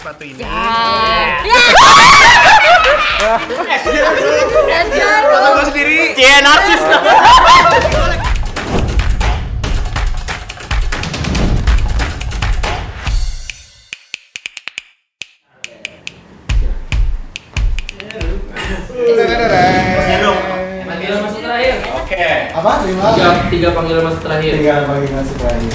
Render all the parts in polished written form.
sepatu ini. Foto gue sendiri. Cie, narsis. Panggilan masuk terakhir. Oke. Apa? Tiga panggilan masuk terakhir. Tiga panggilan masuk terakhir.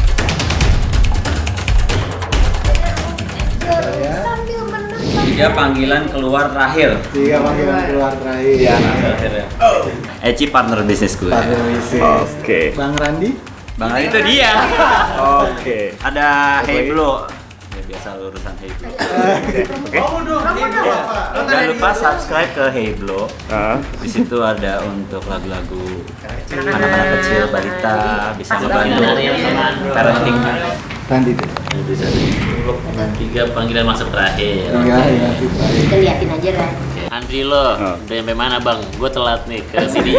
Sambil menonton. 3 panggilan keluar terakhir. 3 panggilan keluar terakhir. Iya, terakhir ya. Eci partner bisnis gue. Partner bisnis. Oke. Bang Randi? Bang Ali itu dia. Oke. Ada Hey Blo. Ya biasa urusan Hey Blo. Oke. Jangan lupa subscribe ke Hey Blo. Ah. Di situ ada untuk lagu-lagu anak-anak kecil, balita, bisa ngebantu parenting. Randi tuh. Bisa. 3 panggilan masuk terakhir. Iya. Kita liatin aja Ran. Andri lo, udah sampai mana bang? Gue telat nih ke sini.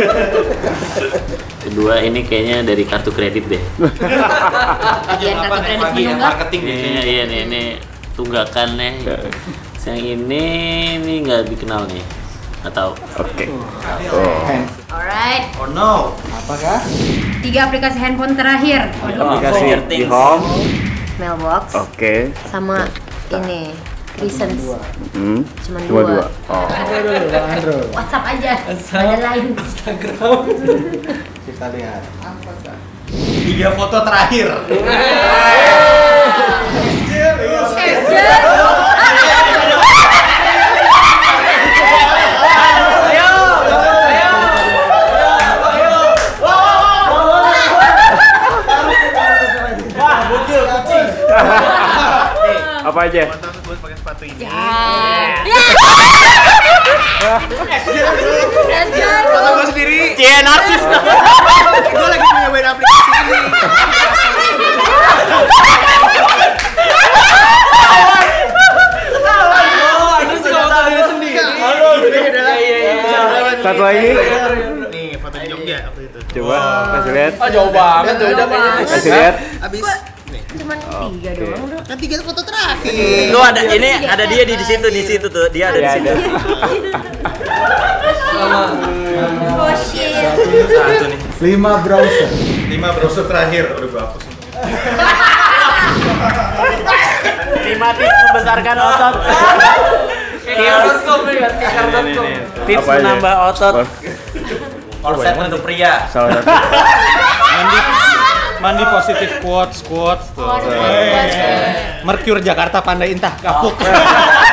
Kedua ini kayaknya dari kartu kredit deh. Bagian kartu kredit menunggak. Iya nih, ini tunggakan nih. Yang ini nggak dikenal nih, atau? Oke. Alright. Oh no. Apakah? 3 aplikasi handphone terakhir. Aplikasi di home. Mailbox. Oke. Sama ini. Recents. Cuma Cuma 2. 2. Oh. Andro. WhatsApp aja. Ada lain. Kita lihat. 3 foto terakhir. Apa aja? Foto gue pakai sepatu ini. Foto gue sendiri. Cie, narsis. Gue lagi nyobain aplikasi ini. Satu lagi. Nih, foto di Jogja waktu itu. Coba kasih lihat. Jauh banget. Kasih lihat. Abis nih. Cuma 3 doang udah. Kan 3 foto terakhir. Lu ada ini ada dia di situ tuh. Dia ada di situ. Oh shit. Satu nih. 5 browser. 5 browser terakhir. Udah gue hapus ini. 5 tips membesarkan otot. Tips Apa aja? menambah otot. Korset untuk pria. Salah satu. Mandi positif quotes tuh. Mercure Jakarta Pandai Intah kapuk.